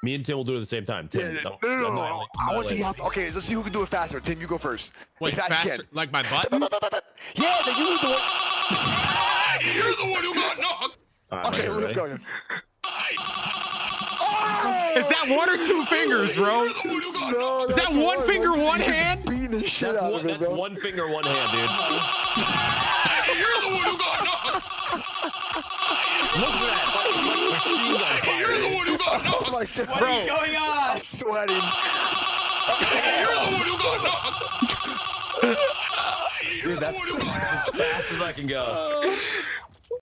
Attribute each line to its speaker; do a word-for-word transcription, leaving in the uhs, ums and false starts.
Speaker 1: Me and Tim will do it at the same time. Tim,
Speaker 2: Yeah,
Speaker 1: no,
Speaker 2: no, no, no,
Speaker 1: I'm
Speaker 2: no,
Speaker 1: not-
Speaker 2: no.
Speaker 1: I'm
Speaker 2: I
Speaker 1: not
Speaker 2: want to see
Speaker 1: letting-
Speaker 2: how. Okay, let's see who can do it faster. Tim, you go first.
Speaker 3: Wait,
Speaker 2: as fast as you
Speaker 3: faster?
Speaker 2: can.
Speaker 3: Like my button?
Speaker 2: Yeah, then you lead the one.
Speaker 4: You're the one who got knocked.
Speaker 1: All right,
Speaker 2: Okay,
Speaker 1: ready?
Speaker 2: let's go.
Speaker 3: Is that one or two fingers, bro?
Speaker 4: You're the one who got
Speaker 2: No,
Speaker 3: Is that
Speaker 2: that's
Speaker 3: one
Speaker 2: hard,
Speaker 3: finger,
Speaker 2: bro.
Speaker 3: one
Speaker 2: He's just
Speaker 3: hand?
Speaker 2: Beating the shit
Speaker 1: That's,
Speaker 2: out
Speaker 1: one,
Speaker 2: of it,
Speaker 1: that's
Speaker 2: bro.
Speaker 1: one finger, one hand, dude.
Speaker 4: You're the one who got knocked.
Speaker 1: Look at that. Fucking like machine gun fire.
Speaker 4: You're the one who got knocked.
Speaker 2: Oh my god.
Speaker 5: What
Speaker 3: Bro.
Speaker 5: is going on?
Speaker 2: I'm sweating.
Speaker 4: You're the one who got knocked. You're
Speaker 1: Dude,
Speaker 4: the
Speaker 1: that's
Speaker 4: one who got knocked.
Speaker 1: as fast as I can go.